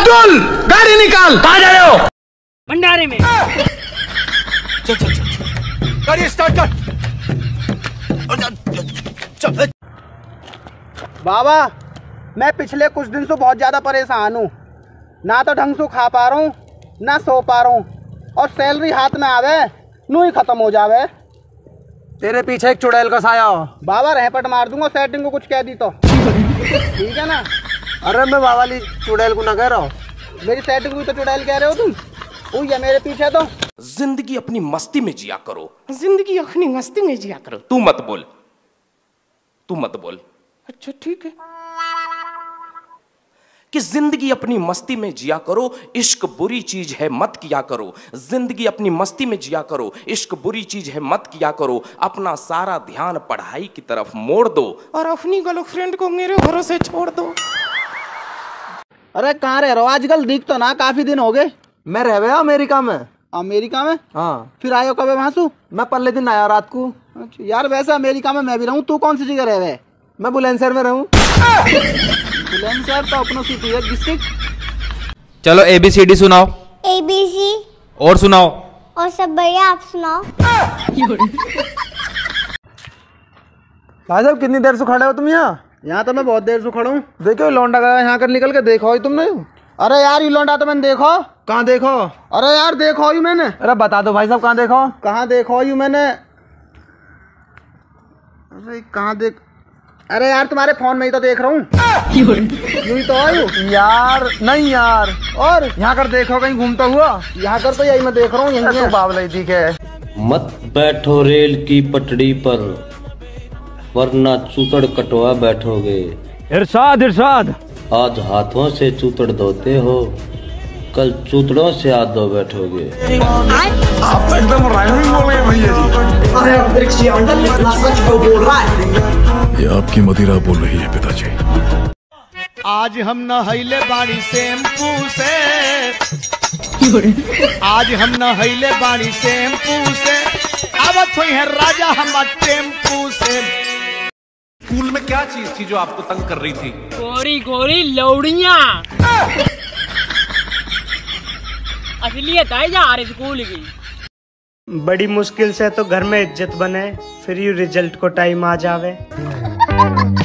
अर्जुन गाड़ी निकाल। कहाँ जा रहे हो? भंडारे में। चल चल चल गाड़ी स्टार्ट कर। बाबा मैं पिछले कुछ दिन से बहुत ज्यादा परेशान हूँ। ना तो ढंग से खा पा रहा हूँ ना सो पा रहा हूँ, और सैलरी हाथ में आवे नू ही खत्म हो जावे। तेरे पीछे एक चुड़ैल का साया हो। बाबा रहपट मार दूंगा सेटिंग को कुछ कह दी तो। ठीक है ना? अरे मैं बाबा वाली चुड़ैल को ना कह रहा हूँ, मेरी सेटिंग को तो चुड़ैल कह रहे हो तुम। वो है मेरे पीछे तो। जिंदगी अपनी मस्ती में जिया करो, जिंदगी अपनी मस्ती में जिया करो। तू मत बोल, तू मत बोल। अच्छा ठीक है कि जिंदगी अपनी मस्ती में जिया करो, इश्क बुरी चीज है मत किया करो। जिंदगी अपनी मस्ती में जिया करो, इश्क बुरी चीज है मत किया करो। अपना सारा ध्यान पढ़ाई की तरफ मोड़ दो और अपनी गर्लफ्रेंड को मेरे भरोसे छोड़ दो। अरे कहाँ रह रहे हो आजकल? दिख तो ना काफी दिन हो गए। मैं रह गया अमेरिका में। अमेरिका में? हाँ। फिर आयो कब वहां से? मैं पहले दिन आया रात को। अच्छा यार वैसे अमेरिका में मैं भी रहूं। तू कौन सी जगह रह रहे? मैं बुलंदशहर में रहूं। बुलंदशहर तो अपना सिटी है, डिस्ट्रिक्ट। चलो ABCD सुनाओ। ABC। और सुनाओ। और सब बढ़िया, आप सुनाओ। भाई साहब कितनी देर से खड़े हो तुम यहाँ? यहाँ तो मैं बहुत देर से खड़ा हूँ। देखो लौंडा गया यहाँ कर निकल के, देखो ही तुमने? अरे यार ये लौंडा तो मैंने देखो। कहाँ देखो? अरे यार देखो ही मैंने। अरे बता दो भाई साहब कहाँ देखो? कहाँ देखो ही मैंने? अरे कहाँ देख? अरे यार तुम्हारे फोन में ही तो देख रहा हूँ। यूं ही तो आयु यार। नहीं यार, और यहाँ कर देखो कहीं घूमता हुआ। यहाँ कर तो यही मैं देख रहा हूँ। यही तो बावला ठीक है। मत बैठो रेल की पटड़ी पर, वरना चूतड़ कटवा बैठोगे। इरशाद इरशाद। आज हाथों से चूतड़ धोते हो, कल चूतड़ों से हाथ धो बैठोगे। आप तो एकदम राइमिंग बोल रहे भैया जी। ये आपकी मदिरा बोल रही है पिताजी। आज हम नहैले बाड़ी शैम्पू से, आज हम नहैले बाड़ी शैम्पू से, आवत हुई है राजा हम टेम्पू से। स्कूल में क्या चीज थी जो आपको तंग कर रही थी? गोरी गोरी लौड़ियां। असलियत है यार स्कूल की। बड़ी मुश्किल से तो घर में इज्जत बने, फिर यू रिजल्ट को टाइम आ जावे।